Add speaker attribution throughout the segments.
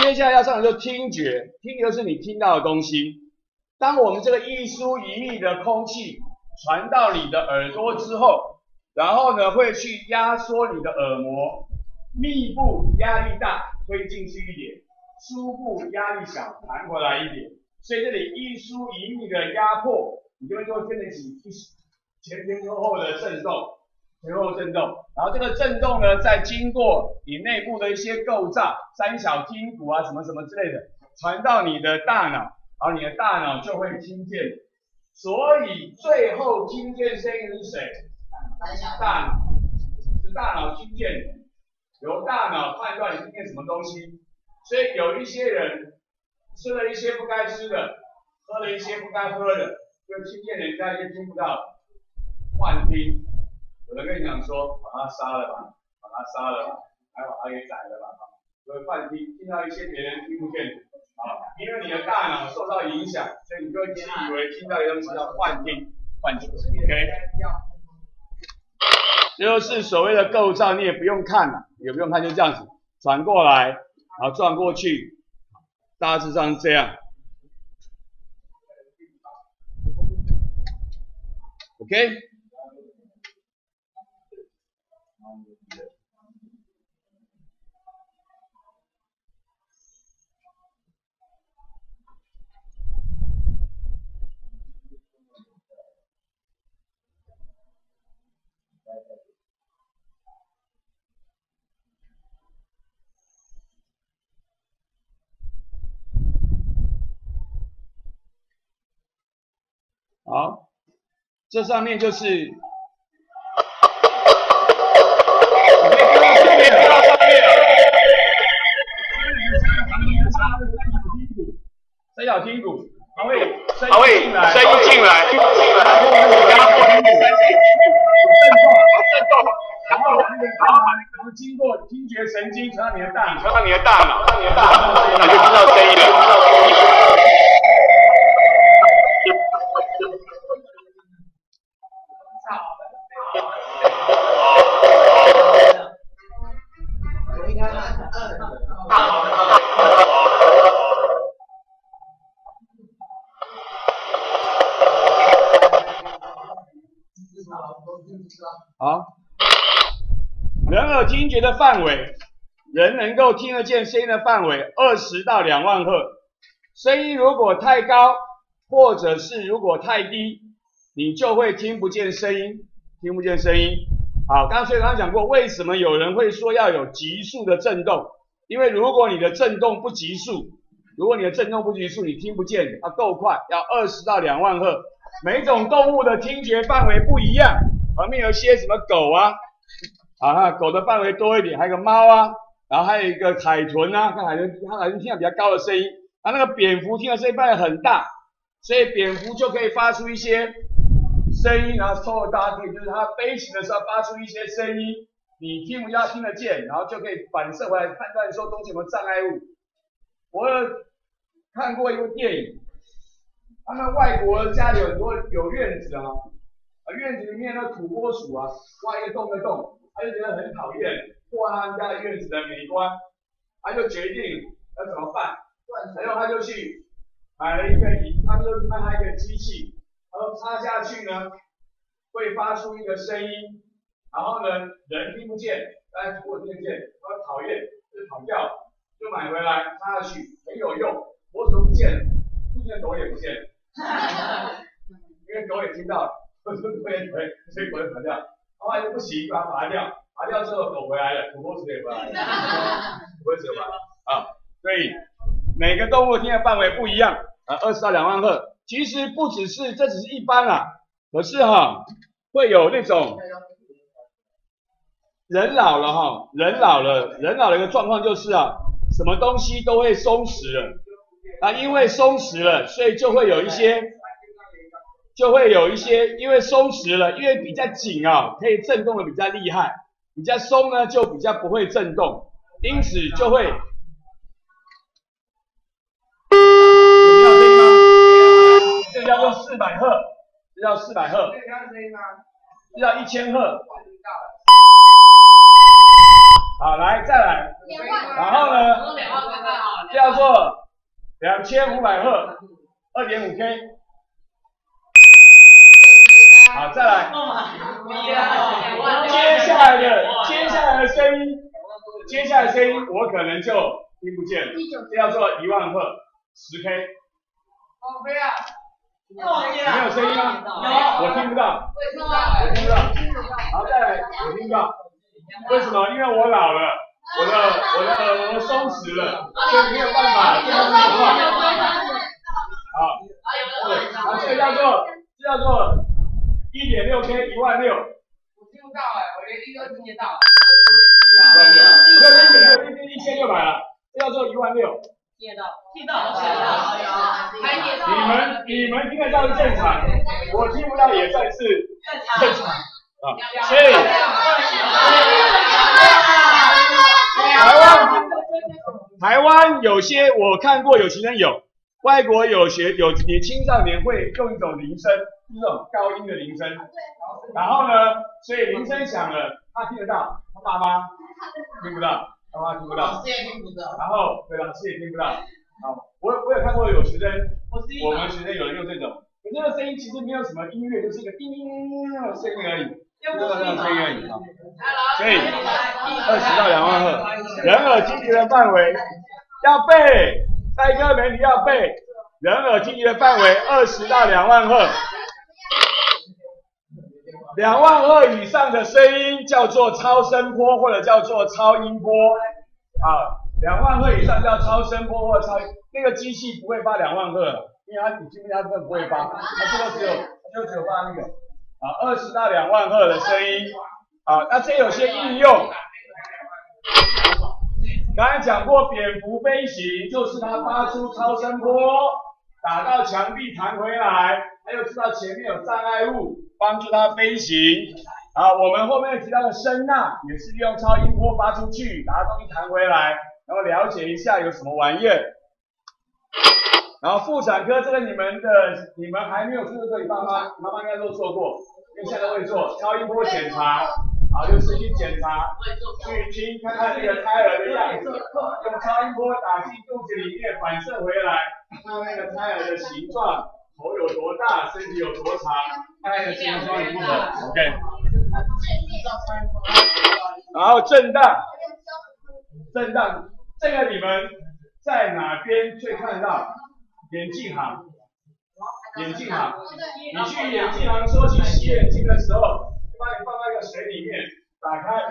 Speaker 1: 接下来要上的就是听觉，听觉是你听到的东西。当我们这个一疏一密的空气传到你的耳朵之后，然后呢会去压缩你的耳膜，密部压力大，推进去一点，疏部压力小，弹回来一点。所以这里一疏一密的压迫，你就会跟得起前后的震动，前后震动。然后这个震动呢，再经过你内部的一些构造，三小听骨啊什么什么之类的，传到你的大脑，然后你的大脑就会听见。所以最后听见声音的是谁？大脑，是大脑听见的，由大脑判断你听见什么东西。所以有一些人吃了一些不该吃的，喝了一些不该喝的，就听见人家一些听不到，幻听。有人跟你讲说，把他杀了吧，把他杀了吧，还把他给宰了吧，所以幻听，听到一些别人听不见的，好，因为你的大脑受到影响，所以你就会自以为听到的东西叫幻听、幻觉 ，OK？ 这就是所谓的构造，你也不用看了，也不用看，就这样子传过来，然后转过去，大致上是这样 ，OK？ 好，这上面就是，你可以看到上面了，三角听骨，它会声音进来，压迫听骨，震动，然后经过听觉神经传到你的大脑，那就听到声音了。好，人耳听觉的范围，人能够听得见声音的范围20到2万赫。声音如果太高，或者是如果太低，你就会听不见声音，好，刚刚讲过，为什么有人会说要有急速的震动？因为如果你的震动不急速，你听不见，要够快，要20到2万赫。每种动物的听觉范围不一样，旁边有些什么狗啊，狗的范围多一点，还有个猫啊，然后还有一个海豚啊，看海豚听到比较高的声音，那个蝙蝠听的声音范围很大，所以蝙蝠就可以发出一些声音，然后受搭配，就是它飞行的时候发出一些声音，你听得见，然后就可以反射回来判断说东西有没有障碍物。我有看过一部电影，他们外国家里有很多有院子啊，院子里面的土拨鼠啊，挖一个洞，他就觉得很讨厌，破坏他们家的院子的美观，他就决定要怎么办，然后他就去买了一个他就卖他一个机器，然后插下去呢，会发出一个声音，然后呢人听不见，但是我听得见，他讨厌就是跑掉，就买回来插下去很有用，我怎么不见了？附近的狗也不见了。因为狗也听到了，所以狗也跑掉，后来就不行，把它拔掉之后狗回来了，土拨鼠也回来了，土拨鼠回来了啊，所以每个动物听的范围不一样，20到2万赫，其实不只是这只是一般啦，可是会有那种人老了一个状况就是什么东西都会松弛了。因为松弛了，所以就会有一些，因为松弛了，因为比较紧可以震动的比较厉害，比较松呢就比较不会震动，因此就会，你要声音吗？这叫做400赫，这叫1000赫。好，来再来，然后呢，这叫做2500赫，2.5K。好，再来。接下来的声音，我可能就听不见了，这叫做10000赫，10K。没有声音吗？我听不到。我听不到。好，再来，我听不到。为什么？因为我老了，我的耳膜松弛了，所以没有办法这么说话。好，对，好，这叫做1.6K 16000。我听不到我连1都听得到。1.6，1.6，1千就来了，这叫做16000。听到。你们听得到是正常，我听不到也算是正常啊。所以台湾有些我看过，有些人有，外国有你青少年会用一种铃声，一种高音的铃声，然后呢，所以铃声响了，他听得到，他爸妈听不到。爸妈听不到，老师也听不到，然后对老师也听不到。好，我有看过有学生，我们学生有人用这种，可这个声音其实没有什么音乐，就是一个叮叮叮的声音而已，就是这种声音而已啊。所以20到2万赫，人耳积极的范围要背，赛哥媒体要背，人耳积极的范围20到2万赫。2万赫以上的声音叫做超声波，或者叫做超音波啊。2万赫以上叫超声波或超音，那个机器不会发2万赫，因为你听不见，它根本不会发，它就只有发那个啊20到2万赫的声音啊。那这有些应用，刚才讲过，蝙蝠飞行就是它发出超声波，打到墙壁弹回来，还有知道前面有障碍物。帮助它飞行啊！我们后面提到的声呐也是利用超音波发出去，把东西弹回来，然后了解一下有什么玩意儿。然后妇产科这个你们还没有做这里，妈妈应该都做过，因为现在会做超音波检查啊，就身体检查，去听看看那个胎儿的样子，用超音波打进肚子里面反射回来，看那个胎儿的形状。头有多大，身体有多长，看看形状如何 ，OK。然后震荡，这个你们在哪边最看得到？眼镜行，你去眼镜行说去洗眼睛的时候，把你放到一个水里面，打开，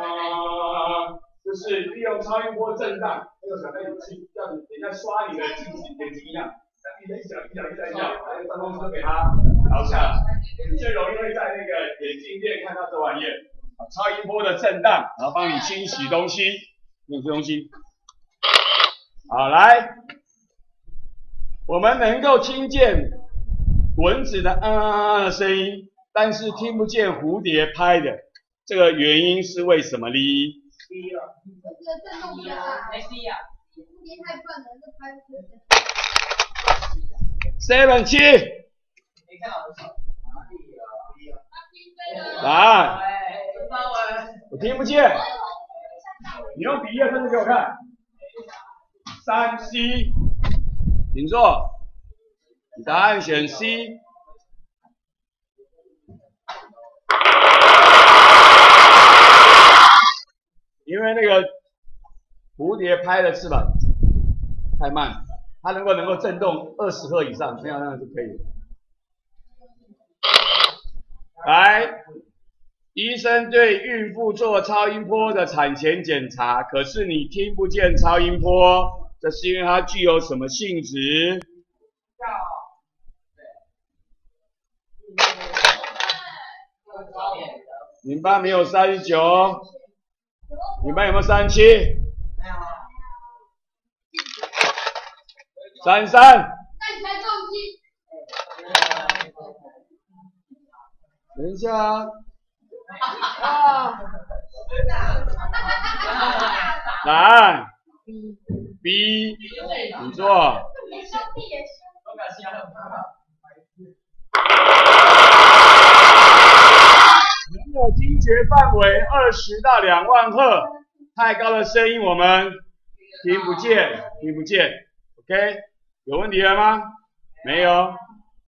Speaker 1: 就是利用超音波震荡，那个小灯器让你在刷你的镜子眼睛一样。一小，把那个灯光给它摇下来，最容易会在那个眼镜店看到这玩意儿，超音波的震荡，然后帮你清洗东西，用这东西。好，来，我们能够听见蚊子的的声音，但是听不见蝴蝶拍的，这个原因是为什么呢？蝴蝶太笨了，就拍不出声。7，来，我听不见，你用笔页分析给我看。3C， 请坐，答案选 C。因为那个蝴蝶拍的翅膀太慢。它能够震动20赫以上，这样就可以了。来，医生对孕妇做超音波的产前检查，可是你听不见超音波，这是因为它具有什么性质？你们班没有39，你们班有没有37？ 33，等一下啊！答案 B， 你做。人的听觉范围20到2万赫，太高的声音我们听不见，听不见。OK， 有问题了吗？没有。